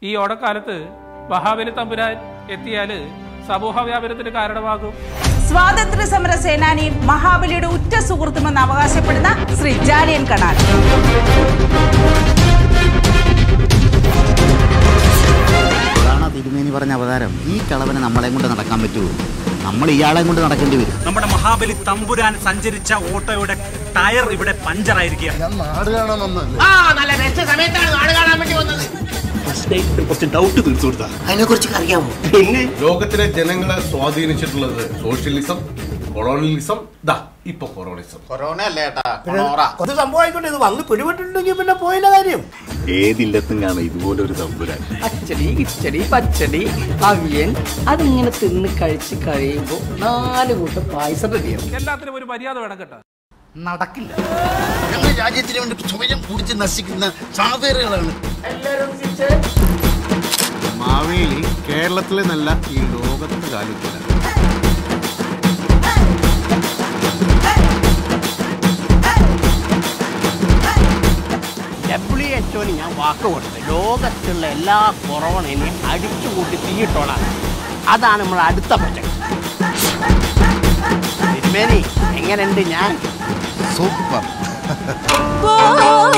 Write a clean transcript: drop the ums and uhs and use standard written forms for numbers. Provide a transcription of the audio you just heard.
ഈ ഓണക്കാലത്ത് മഹാബലി തമ്പുരാൻ എത്തിയാൽ സമൂഹ വ്യാപനത്തിന് കാരണമാകും. സ്വാതന്ത്ര്യ സമര സേനാനിയും മഹാബലിയുടെ ഉറ്റ സുഹൃത്തുമെന്ന് അവകാശപ്പെടുന്ന ശ്രീ ജാലിയൻ കണാരൻ. തിരുമേനി പറഞ്ഞ അവതാരം. ഈ കളവനെ നമ്മളെ കൊണ്ട് നടക്കാൻ പറ്റുമോ? നമ്മൾ ഇയാളെ കൊണ്ട് നടക്കേണ്ടി വരും. നമ്മുടെ മഹാബലി തമ്പുരാൻ സഞ്ചരിച്ച ഓട്ടോയുടെ ടയർ ഇവിടെ പഞ്ചറായിരിക്കുക. അതിനെക്കുറിച്ച് അറിയാമോ? പിന്നെ ലോകത്തിലെ ജനങ്ങളെ സ്വാധീനിച്ചിട്ടുള്ളത് സോഷ്യലിസം, കൊളോണിയലിസം, ഇപ്പൊ കൊറോണിസം. കൊറോണ അല്ലേട്ടാ, സംഭവമായിക്കൊണ്ട് ഇത് വന്ന് പിടിപെട്ടിട്ടുണ്ടെങ്കിൽ പിന്നെ പോയില്ല കാര്യം. ഏതില്ലത്തും കാണാം ഇതുപോലൊരു തമ്പുരാൻ. അച്ചടി കിച്ചടി പച്ചടി അവിയൻ അതിങ്ങനെ തിന്ന് കഴിച്ച് കഴിയുമ്പോൾ 4 കൂട്ടം പായസം റെഡിയാവും. എല്ലാത്തിനും ഒരു മര്യാദ വേണം കേട്ടോ. നടക്കില്ല. ഞങ്ങൾ രാജ്യത്തിന് വേണ്ടി സ്വയം കുടിച്ച് നശിക്കുന്ന സാവേറുകളാണ്. മാവേലി കേരളത്തിലെ നല്ല ഈ ലോകത്തിന്റെ കാലത്തിലാണ്. WHO ഞാൻ വാക്ക് കൊടുത്തത് ലോകത്തുള്ള എല്ലാ കൊറോണയും അടിച്ചുകൂട്ടി തീയിട്ടോളാം. അതാണ് നമ്മൾ അടുത്ത പ്രൊജക്ട്. തിരുമേനി എങ്ങനെയുണ്ട് ഞാൻ? സൂപ്പർ.